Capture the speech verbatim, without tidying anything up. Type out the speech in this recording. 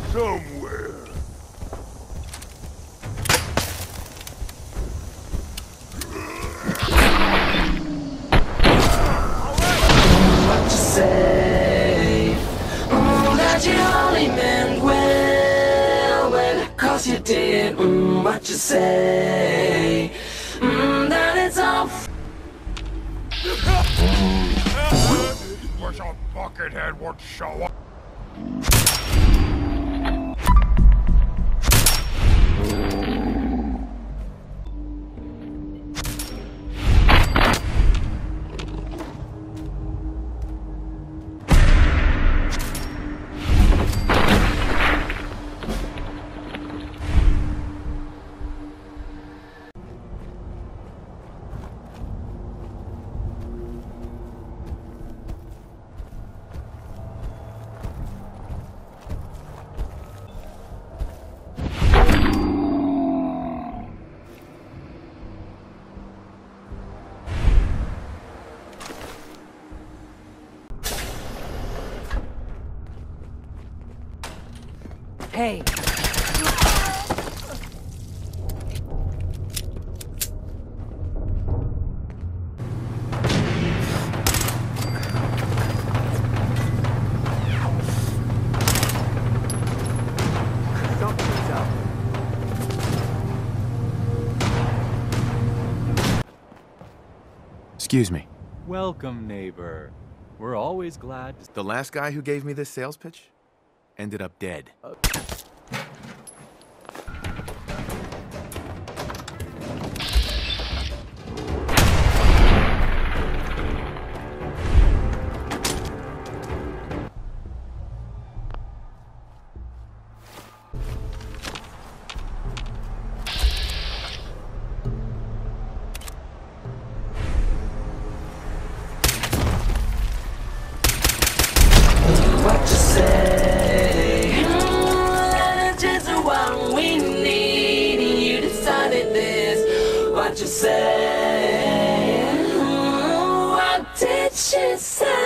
somewhere. What you say? Mm, that you only meant well, well, cause you did. Mm, what you say? Mm, that it's all. Wish a buckethead would show up. Hey. Something's up. Excuse me. Welcome, neighbor. We're always glad to... The last guy who gave me this sales pitch ended up dead. Uh What you say? Mm, that is what we need. You decided this. What you say? Mm, what did she say?